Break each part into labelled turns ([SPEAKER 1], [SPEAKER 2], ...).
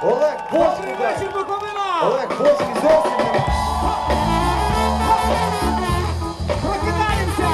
[SPEAKER 1] Олег
[SPEAKER 2] Добрий вечір, Буковина!
[SPEAKER 1] Олег Бочкий зовсім не...
[SPEAKER 2] Прокидаємося!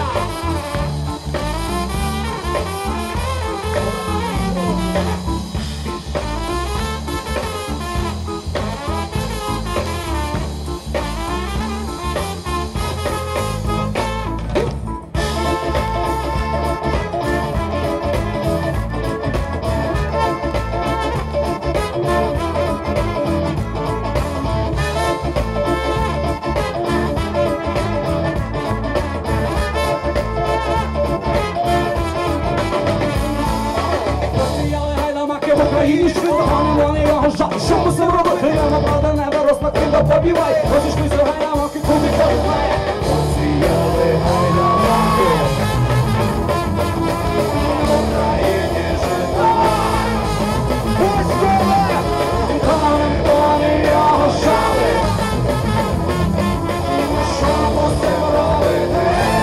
[SPEAKER 2] В Україні швидко, вони його жали. Що мусив робити? Його правда не виросла, кінда побівай. Розійшлися гайдамаки, кубик забуває. Посіяли гайдамаки. В Україні жита. Ось коли! Вони його жали. Що мусив робити?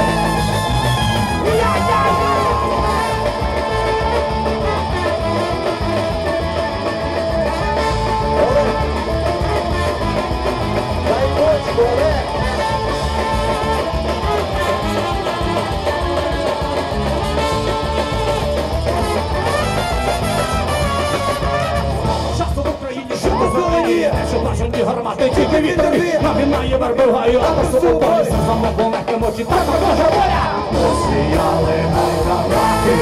[SPEAKER 2] Часто в Україні жити зеленіє, що наші гармати тільки вітер, нагинає вербигаю, а посуду поліса, самого легким очі, так може воля! Посіяли гайдамаки,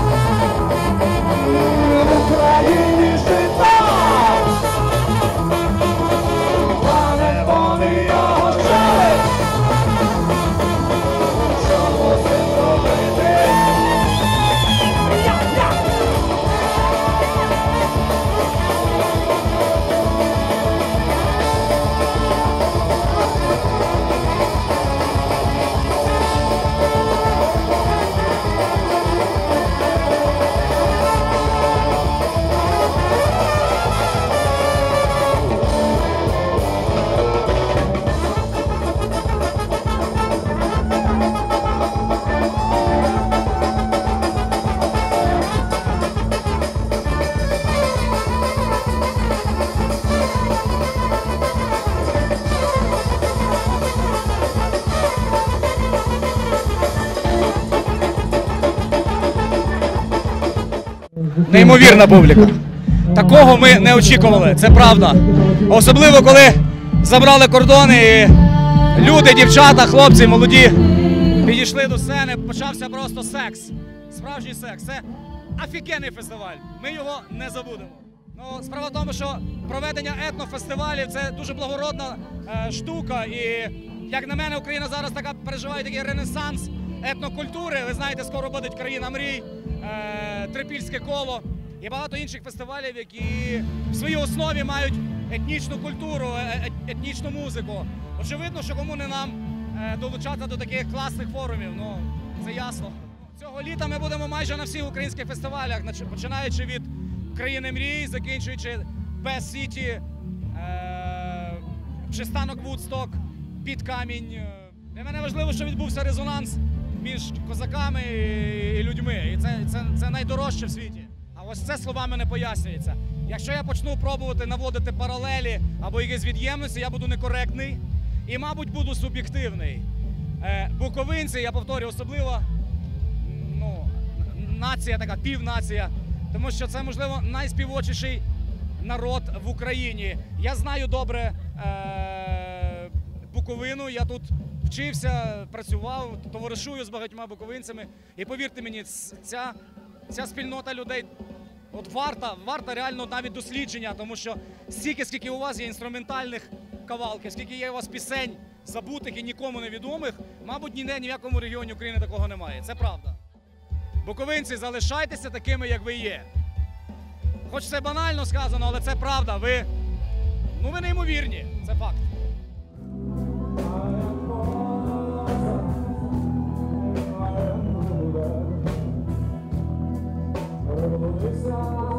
[SPEAKER 2] в Україні жита! Пане, вони його жали! Що мусим робити?
[SPEAKER 3] Неймовірна публіка. Такого ми не очікували, це правда. Особливо, коли забрали кордони і люди, дівчата, хлопці, молоді підійшли до сцени, почався просто секс. Справжній секс. Це офігенний фестиваль. Ми його не забудемо. Ну, справа в тому, що проведення етнофестивалів – це дуже благородна штука. І, як на мене, Україна зараз переживає такий ренесанс етнокультури. Ви знаєте, скоро буде країна мрій, Трипільське коло і багато інших фестивалів, які в своїй основі мають етнічну культуру, етнічну музику. Очевидно, що кому не нам долучати до таких класних форумів, ну, це ясно. Цього літа ми будемо майже на всіх українських фестивалях, починаючи від країни мрій, закінчуючи Best City, пристанок Вудсток, під камінь. Для мене важливо, що відбувся резонанс між козаками і людьми. І це найдорожче в світі. А ось це словами не пояснюється. Якщо я почну пробувати наводити паралелі або якісь від'ємності, я буду некоректний і, мабуть, буду суб'єктивний. Буковинці, я повторюю, особливо нація, така півнація, тому що це, можливо, найспівочіший народ в Україні. Я знаю добре Буковину, я тут вчився, працював, товаришую з багатьма буковинцями. І повірте мені, ця спільнота людей от варта реально навіть дослідження, тому що стільки, скільки у вас є інструментальних кавалків, скільки є у вас пісень забутих і нікому невідомих, мабуть, ніде, ні в якому регіоні України такого немає. Це правда. Буковинці, залишайтеся такими, як ви є. Хоч це банально сказано, але це правда. Ви неймовірні. Це факт.
[SPEAKER 2] It's